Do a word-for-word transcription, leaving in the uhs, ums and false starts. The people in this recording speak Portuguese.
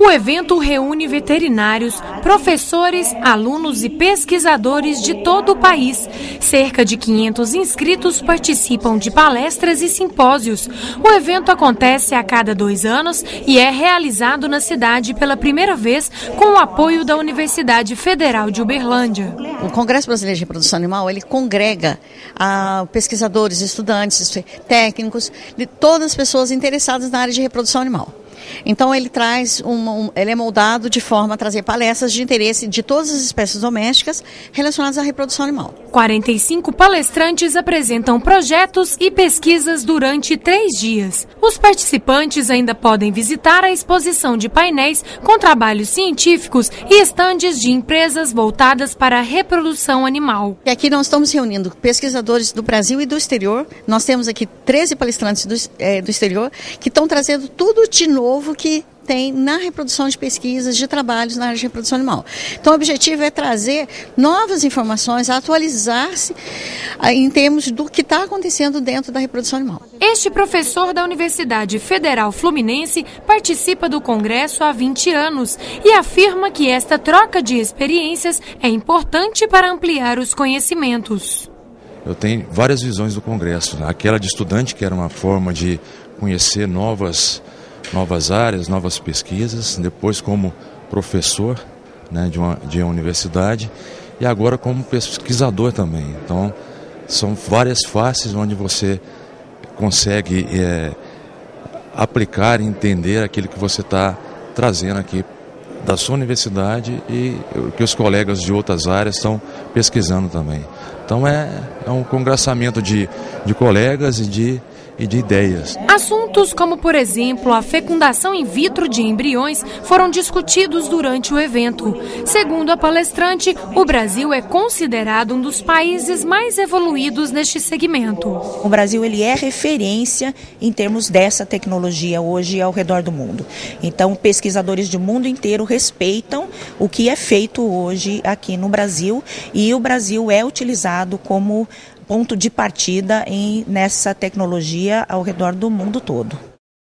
O evento reúne veterinários, professores, alunos e pesquisadores de todo o país. Cerca de quinhentos inscritos participam de palestras e simpósios. O evento acontece a cada dois anos e é realizado na cidade pela primeira vez com o apoio da Universidade Federal de Uberlândia. O Congresso Brasileiro de Reprodução Animal, ele congrega ah, pesquisadores, estudantes, técnicos, de todas as pessoas interessadas na área de reprodução animal. Então ele traz um, um, ele é moldado de forma a trazer palestras de interesse de todas as espécies domésticas relacionadas à reprodução animal. quarenta e cinco palestrantes apresentam projetos e pesquisas durante três dias. Os participantes ainda podem visitar a exposição de painéis com trabalhos científicos e estandes de empresas voltadas para a reprodução animal. E aqui nós estamos reunindo pesquisadores do Brasil e do exterior. Nós temos aqui treze palestrantes do, é, do exterior que estão trazendo tudo de novo que tem na reprodução de pesquisas, de trabalhos na área de reprodução animal. Então o objetivo é trazer novas informações, atualizar-se em termos do que está acontecendo dentro da reprodução animal. Este professor da Universidade Federal Fluminense participa do congresso há vinte anos e afirma que esta troca de experiências é importante para ampliar os conhecimentos. Eu tenho várias visões do congresso. Aquela de estudante, que era uma forma de conhecer novas novas áreas, novas pesquisas, depois como professor, né, de, uma, de uma universidade e agora como pesquisador também. Então, são várias faces onde você consegue é, aplicar e entender aquilo que você está trazendo aqui da sua universidade e que os colegas de outras áreas estão pesquisando também. Então, é, é um congressamento de, de colegas e de e de ideias. Assuntos como, por exemplo, a fecundação in vitro de embriões foram discutidos durante o evento. Segundo a palestrante, o Brasil é considerado um dos países mais evoluídos neste segmento. O Brasil ele é referência em termos dessa tecnologia hoje ao redor do mundo. Então, pesquisadores do mundo inteiro respeitam o que é feito hoje aqui no Brasil e o Brasil é utilizado como ponto de partida em, nessa tecnologia ao redor do mundo todo.